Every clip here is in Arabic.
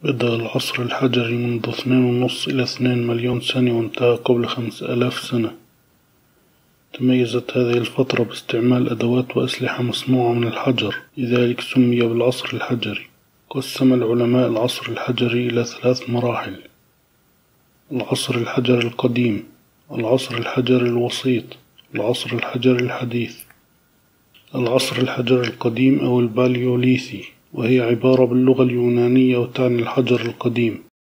بدأ العصر الحجري منذ 2.5 إلى 2 مليون سنة وانتهى قبل 5000 سنة. تميزت هذه الفترة باستعمال أدوات وأسلحة مصنوعة من الحجر، لذلك سمي بالعصر الحجري. قسم العلماء العصر الحجري إلى 3 مراحل: العصر الحجري القديم، العصر الحجري الوسيط، العصر الحجري الحديث. العصر الحجري القديم أو الباليوليثي، وهي عبارة باللغة اليونانية وتعني الحجر القديم.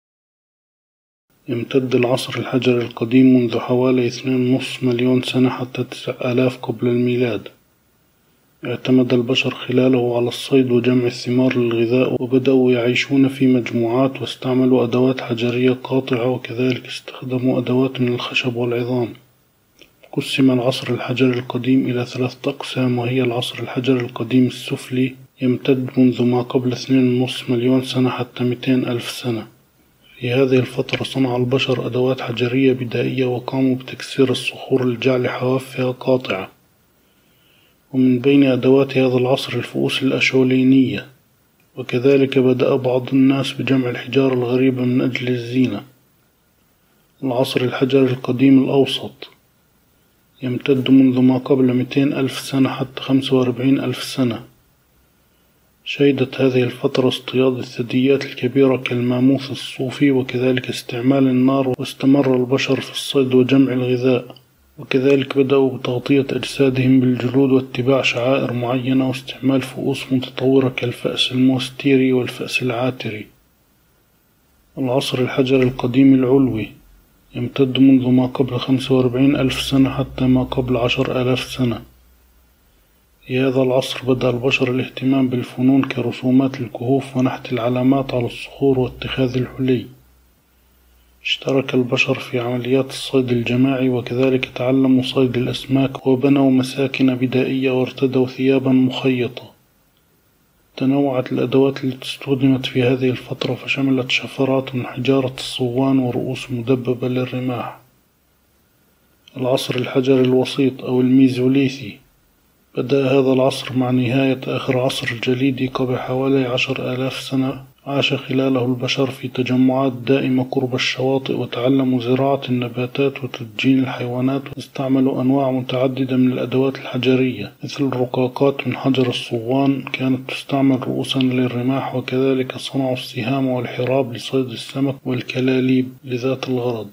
يمتد العصر الحجري القديم منذ حوالي 2.5 مليون سنة حتى 9000 قبل الميلاد. اعتمد البشر خلاله على الصيد وجمع الثمار للغذاء، وبدأوا يعيشون في مجموعات واستعملوا أدوات حجرية قاطعة، وكذلك استخدموا أدوات من الخشب والعظام. قسم العصر الحجري القديم إلى 3 أقسام، وهي العصر الحجري القديم السفلي، يمتد منذ ما قبل 2.5 مليون سنة حتى 200,000 سنة. في هذه الفترة صنع البشر أدوات حجرية بدائية وقاموا بتكسير الصخور لجعل حوافها قاطعة. ومن بين أدوات هذا العصر الفؤوس الأشولينية، وكذلك بدأ بعض الناس بجمع الحجارة الغريبة من أجل الزينة. العصر الحجري القديم الأوسط يمتد منذ ما قبل 200,000 سنة حتى 45,000 سنة. شهدت هذه الفترة اصطياد الثدييات الكبيرة كالماموث الصوفي، وكذلك استعمال النار، واستمر البشر في الصيد وجمع الغذاء، وكذلك بدأوا بتغطية أجسادهم بالجلود واتباع شعائر معينة، واستعمال فؤوس متطورة كالفأس الموستيري والفأس العاتري. العصر الحجري القديم العلوي يمتد منذ ما قبل 45,000 سنة حتى ما قبل 10,000 سنة. في هذا العصر بدأ البشر الاهتمام بالفنون كرسومات الكهوف ونحت العلامات على الصخور واتخاذ الحلي. اشترك البشر في عمليات الصيد الجماعي، وكذلك تعلموا صيد الأسماك، وبنوا مساكن بدائية وارتدوا ثيابا مخيطة. تنوعت الأدوات التي استخدمت في هذه الفترة، فشملت شفرات من حجارة الصوان ورؤوس مدببة للرماح. العصر الحجري الوسيط أو الميزوليثي، بدأ هذا العصر مع نهاية آخر عصر الجليدي قبل حوالي 10,000 سنة. عاش خلاله البشر في تجمعات دائمة قرب الشواطئ، وتعلموا زراعة النباتات وتدجين الحيوانات، واستعملوا أنواع متعددة من الأدوات الحجرية مثل الرقاقات من حجر الصوان، كانت تستعمل رؤوسا للرماح، وكذلك صنعوا السهام والحراب لصيد السمك والكلاليب لذات الغرض.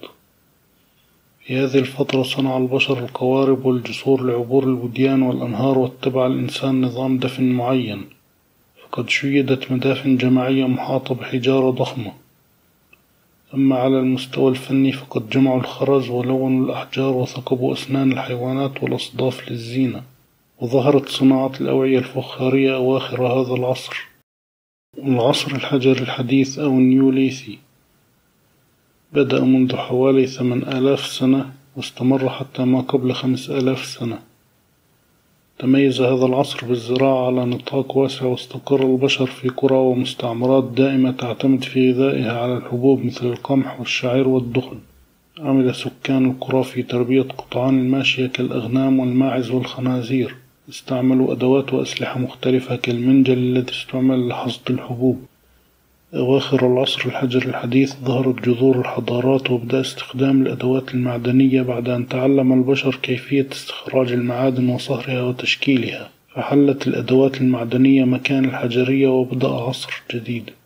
في هذه الفترة صنع البشر القوارب والجسور لعبور الوديان والأنهار، واتبع الإنسان نظام دفن معين، فقد شيدت مدافن جماعية محاطة بحجارة ضخمة. أما على المستوى الفني فقد جمعوا الخرز ولونوا الأحجار وثقبوا أسنان الحيوانات والأصداف للزينة. وظهرت صناعة الأوعية الفخارية أواخر هذا العصر. العصر الحجري الحديث أو النيوليثي بدأ منذ حوالي 8,000 سنة واستمر حتى ما قبل 5,000 سنة. تميز هذا العصر بالزراعة على نطاق واسع، واستقر البشر في قرى ومستعمرات دائمة تعتمد في غذائها على الحبوب مثل القمح والشعير والدخن. عمل سكان القرى في تربية قطعان الماشية كالأغنام والماعز والخنازير. استعملوا أدوات وأسلحة مختلفة كالمنجل الذي استعمل لحصد الحبوب. أواخر العصر الحجري الحديث ظهرت جذور الحضارات، وبدأ استخدام الأدوات المعدنية بعد أن تعلم البشر كيفية استخراج المعادن وصهرها وتشكيلها، فحلت الأدوات المعدنية مكان الحجرية، وبدأ عصر جديد.